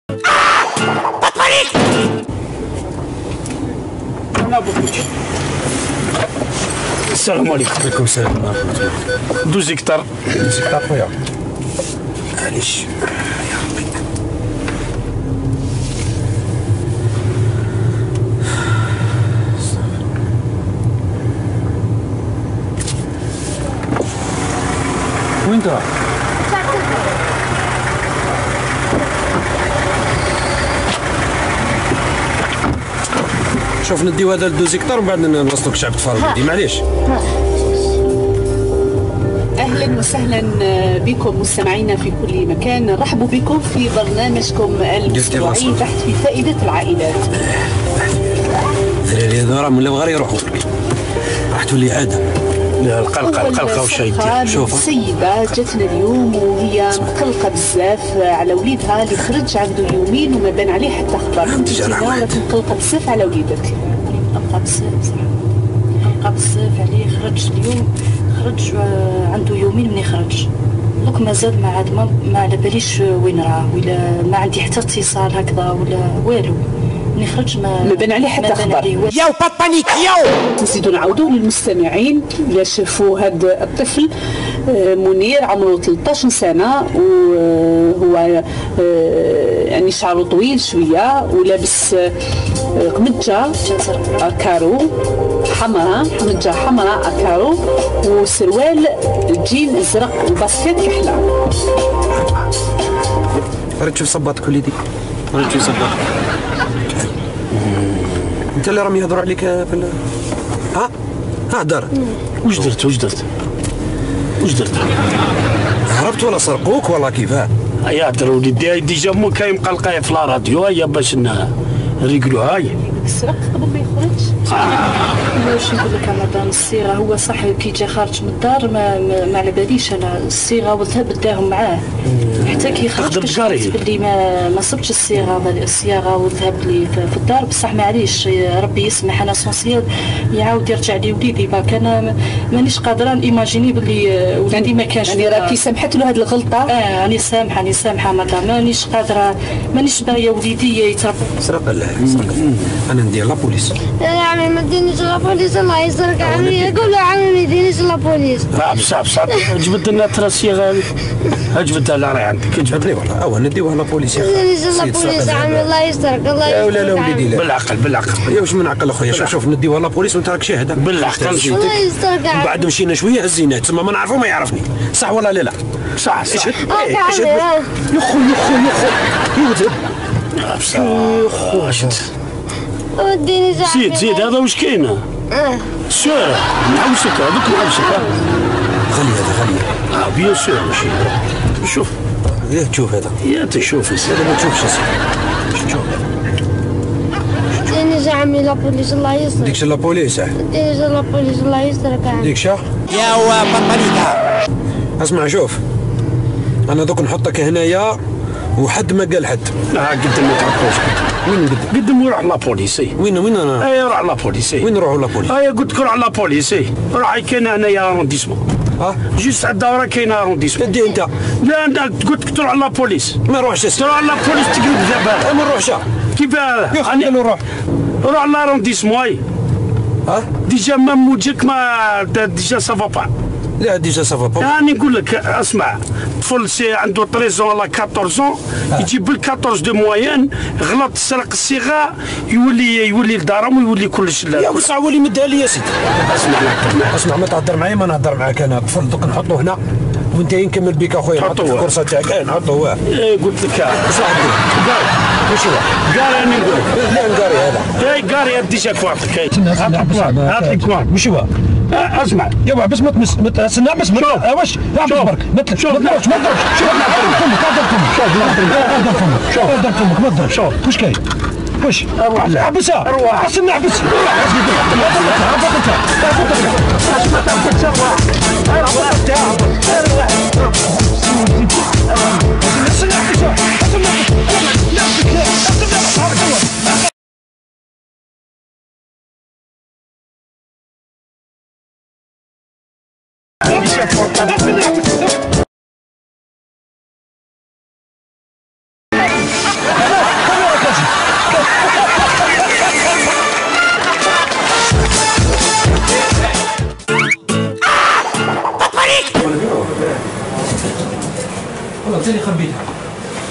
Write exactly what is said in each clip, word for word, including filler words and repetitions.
السلام عليكم. وعليكم السلام ورحمة الله. دوز هكتار. دوز هكتار خويا. معليش يا ربي. وين تروح؟ شوف نديو هذا الدوز هكتار ومن بعد نوصلوك شعب تفارودي معليش. اهلا وسهلا بكم مستمعينا في كل مكان، نرحب بكم في برنامجكم الاسبوعي تحت في فائده العائلات. الدراري هذو راهم ولاو غير يروحوا راح تولي عاده. لا القلقه القلقه وش يدير. شوف السيده جاتنا اليوم وهي مقلقه بزاف على وليدها اللي خرج عنده يومين وما بان عليه حتى خبر. انت راك مقلقه بزاف على وليدك. مقلقه بزاف بصح مقلقه بزاف عليه. خرج اليوم خرج عنده يومين من يخرج دوك مازال ما عاد ما على باليش وين راه ولا ما عندي حتى اتصال هكذا ولا والو. من يخرج ما ما بان عليه حتى خبر. ياو با بانيك ياو. نزيدو نعاودو للمستمعين اللي شافوا هذا الطفل منير عمره ثلاثطاش سنه وهو يعني شعره طويل شويه ولابس قمجه كارو حمراء قمجه حمراء كارو وسروال جين ازرق وباسكيت كحله. راه تشوف صباطك وليدي راه تشوف صباطك. انت اللي راهم يهضروا عليك في ها ها دار. واش درت واش درت واش درت؟ هربت ولا سرقوك ولا كيفاه؟ يا درا وليدي ديجا مو كاين مقلقه في لا راديو هيا باش نريقلوها هاي. السرق قبل ما يخرج. واش نقول لك رمضان الصيغه هو صح كي جا خارج من الدار ما, ما, ما على باليش انا الصيغه والذهب داهم معاه حتى كي خرج كشفت بلي ما ما صبتش الصيغه الصياغه والذهب اللي في الدار بصح معليش ربي يسمح. انا سونسيال يعاود يرجع لي وليدي باك انا مانيش قادره ايماجيني بلي وليدي ما كانش. يعني راكي سامحت له هذه الغلطه؟ اه راني سامحه راني سامحه مدام مانيش قادره مانيش باغيه وليدي يتربى. سرق لا سرق انا ندير لابوليس. يا عمي ما تدينيش لابوليس الله يسرك عمي. يقول له عمي ما تدينيش لابوليس. بصح بصح جبد لنا تراسيغ هذه جبدها لا راهي عندك جبدني والله او نديوها لابوليس. ما تدينيش لابوليس عمي الله يسترك الله يسترك. لا لا وليدي لا بالعقل بالعقل. يا واش من عقل اخويا. شوف شوف نديوها لابوليس وانت راك شاهد بالعقل. الله يسترك من بعد مشينا شويه هزيناه تسمى ما نعرفو ما يعرفني صح ولا لا لا؟ صح صح. اشهد اشهد يا خو يا خو يا خو يوذب بصح يا خو اشهد. وديني زعما زيد زيد هذا واش كاين؟ اه سور نعاوشك هذوك نعاوشك. غلي هذا غلي. اه بيان سور ماشي شوف يا تشوف هذا يا تشوف هذا ما تشوفش اش تشوف. ديني زعما لابوليس الله يسترك. ديكش لابوليس ديني لابوليس الله يسترك عمي. ديكش يا بابانيكا. اسمع شوف انا دوك نحطك هنايا وحد ما قال حد. لا قدم ما تعرفوش. وين قدم؟ قدم وروح لابوليس. وين وين انا؟ اي روح لابوليس. وين نروحوا لابوليس؟ اي قلت لك روح لابوليس. روح كاين هنايا ارونديسمون. اه جوست على الدوره كاين ارونديسمون. ادي انت. لا انت قلت لك تروح لابوليس. ما نروحش تروح لابوليس تقلب دابا. ما نروحش. كيف يا اخي نروح. روح لارونديسمون. اي اه ديجا ما موجك ما ديجا سافا با. لا ديجا سافا با. راني نقول لك اسمع طفل سي عنده ثلاثة ولا أربعطاش يجيب لك أربعطاش دو موين غلط سرق الصيغه يولي يولي لدارهم ويولي كلش. يا وسع ولي مدها لي يا سيدي. اسمع نهضر اسمع ما تهضر معايا ما نهضر معاك انا طفل دوك نحطو هنا وانت نكمل بك اخويا نحطو في الكرسه تاعك. اه نحطو واه. ايه قلت لك واش راح دير؟ قاري ماشي واه قاري راني نقول لك. لا نقاري هذا. اي قاري ديجا كوارتك. هات لي كوارت ماشي واه. اسمع يا واه بس ما تمس استنى بس ما واش لا برك ما تضربش ما تضربش ما تضربش. شوف فمك هضر فمك شوف هضر فمك ما تضربش. شوف واش كاين واش اروح لا حبسها اروح استنى حبس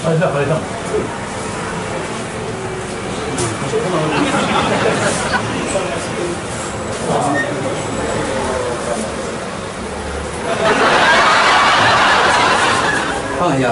خلينا خلينا ها يا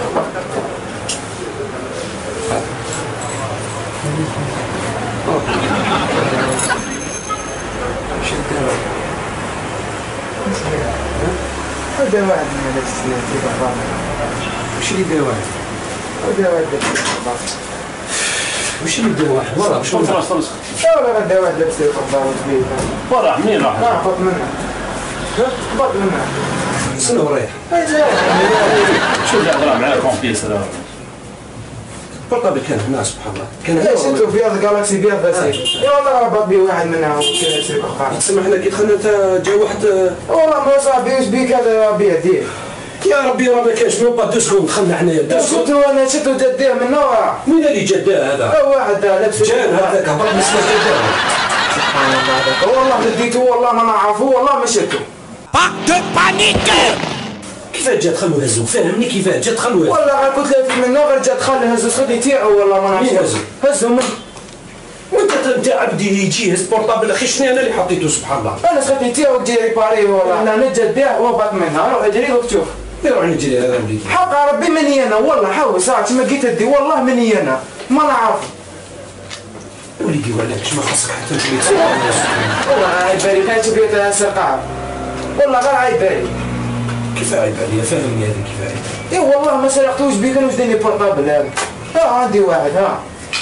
هذا واحد من هذا السنين في بعض. وش اللي بدا واحد؟ هذا واحد في بعض. وش اللي بدا واحد؟ ورا شو خلاص خلاص ولا هذا واحد لبس في بعض كبير. ورا منين راح؟ ما خط منه. خط منه. شنو ورايح؟ شو اللي هضر معاه كومبيس هذا؟ بالطبع كان هنا سبحان الله كان ليش انتم في هذا جالكسي بيض بس يا والله ربط بي واحد منهم كذا يصير بخار. تسمح لنا كي دخلنا انت جا واحد والله ما صعب بيوش بيك هذا بيديه. يا ربي راه ما كانش مو با دو سكوند دخلنا حنايا دو سكوند. شفتوا انا شفتوا جديه من نوع. مين اللي جداه هذا؟ واحد لبس جان هذاك هبط من السما جداه. سبحان الله هذاك والله بديتو والله ما نعرفو والله ما شفتو. با دو بانيك. كيفاه جا دخلوا هزوا فهمني كيفاه جا دخلوا هزوا. والله غير قلت له من نوع جا دخل هزوا صدي تاعو والله ما نعرف. مين هزوا؟ هزوا من وانت انت عبدي يجي هز بورطابل اخي شنو انا اللي حطيته سبحان الله. انا صدي تاعو جاي ريباري والله انا نجد بيع وهبط منها روح اجري وتشوف. يروح نجري هذا وليدي. حق ربي مني انا والله حاول ساعة ما جيت ادي والله مني انا ما نعرف. وليدي وعلاش ما خاصك حتى تولي والله عيب بالي كان تشوف بيت سرقان والله غير عيب بالي. كيف عيب عليا فهمني هذا كيف عيب. اي والله ما سرقتوش بيك انا واش داني بورطابل هذا. ها عندي واحد ها.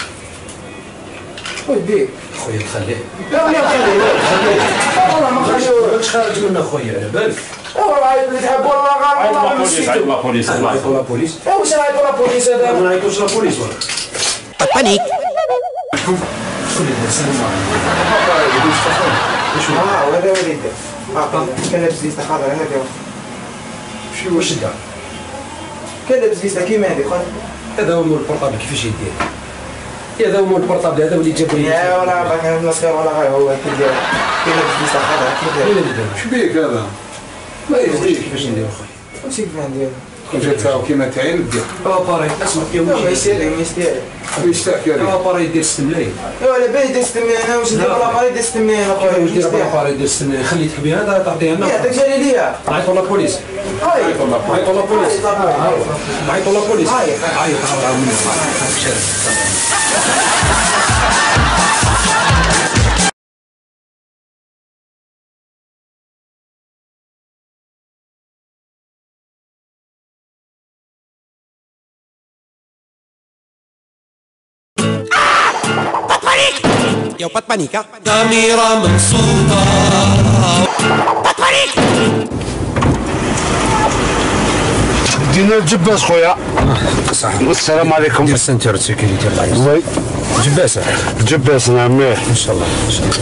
واش بيك؟ خويا تخليه. لا ما خليه والله ما خليه. ماكش خارج منا خويا على بالك. والله عيب اللي تحب والله غير والله ما بوليس عيط لا بوليس انا نعيطوا لا بوليس. واش نعيط ولا بوليس هذا؟ ما نعيطوش لا بوليس ولا. بانيك. شكون اللي دار السلام عليكم؟ اه وهذا وليد اه كان لابس ليستا خضراء هذا. شو واش دار؟ كان لابس ليستا كيما هذه خذ. هذا هو مول البورطابل كيفاش يدير؟ هذا هو مول البورطابل هذا واللي جاب لي. يا ولا باك المسكر ولا غير هو كي داير كان لابس ليستا خضراء كيف مين داير؟ اللي دار؟ شو بيك هذا؟ ما يصدق كيفاش ندير خويا. واش كيف ندير؟ كيف تاعو كيما تاعي ندير. هو باري اسمع فيهم ما يصير ما يصير. واش تحكي عليه؟ هو باري يدير ستة ملايين. ولا باهي دست انا واش ندير ولا باري دست انا واش اخويا دير بلا باري يدير ستة ملايين خلي تحبي هذا تعطيه لنا. يا داك جاري ليا نعيطوا لا بوليس. هاي نعيطوا لا بوليس. نعيطوا لا بوليس. هاي عيط عاود مني. يا بات بانيكا. ضميرة منصوبة. بات بانيك. دينا الجباس خويا. صح. والسلام عليكم. دير سنتر سيكوريتي الله يسلمك. وي جباسة. الجباس نعم مليح ان شاء الله ان شاء الله.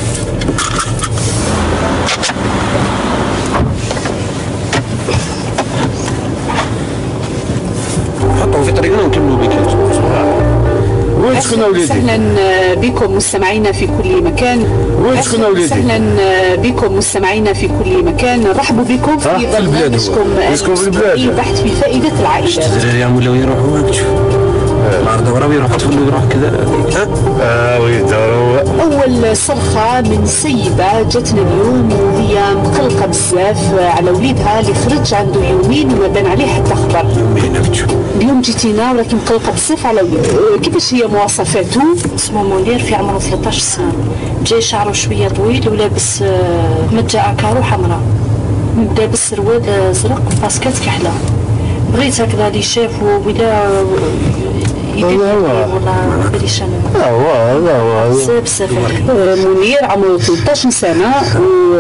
حطوا في طريقنا ونكملوا بك. وين شكون وليدي؟ اهلا بكم مستمعينا في كل مكان. وين شكون وليدي؟ اهلا بكم مستمعينا في كل مكان. نرحب بكم في في البلاد هو. برنامجكم يسكن في البلاد. البحث في فائدة العائلة. الدراري ولاو يروحوا هاك تشوف. العرض وراه يروح تولوا يروح كذا. ها؟ اه ويدي هو. أول صرخة من سيدة جاتنا اليوم وهي مقلقة بزاف على وليدها اللي خرج عنده يومين وما بان عليه حتى خبر. يومين هاك تشوف. اليوم جيتينا ولكن مقلقة بزاف على وليدها. كيفاش هي مواصفاته؟ اسمه منير في عمره ثلاثة عشر سنة. جاي شعره شوية طويل ولابس متجة كارو حمراء. لابس سروال زرق وباسكيت كحلة. بغيت هكذا اللي شافه ولا يدير والله باليش انا. اه هو هذا هو. بزاف بزاف. منير عمره ثلاثة عشر سنة و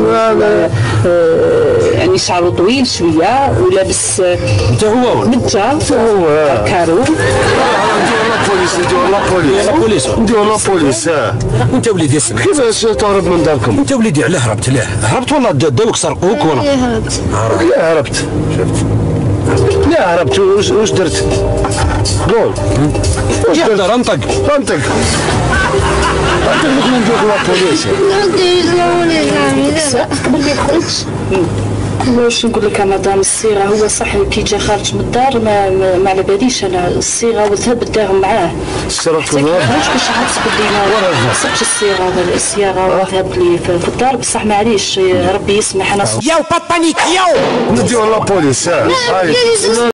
يعني شعره طويل شوية ولابس انت هو متجة هو. كارو. نديرو لا بوليس نديرو لا بوليس نديرو لا بوليس. اه انت وليدي اسمع. كيفاش تهرب من داركم؟ انت وليدي علاه هربت ليه؟ هربت ولا داوك سرقوك ولا؟ ايه هربت. لا هربت شفت لا هربت واش واش درت؟ قول واش درت؟ انطق انطق انطق ما ندوق لابوليس قبل ما يخرج واش نقول لك مدام الصيغه هو صح كي جا خارج من الدار ما, ما, ما على باليش انا الصيغه وذهب داهم معاه الصيغه واش باش عاد تقول لينا صحت الصيغه الصيغه وذهب لي في الدار بصح معليش ربي يسمح انا Yo, pas de panique, yo! نديو لابوليس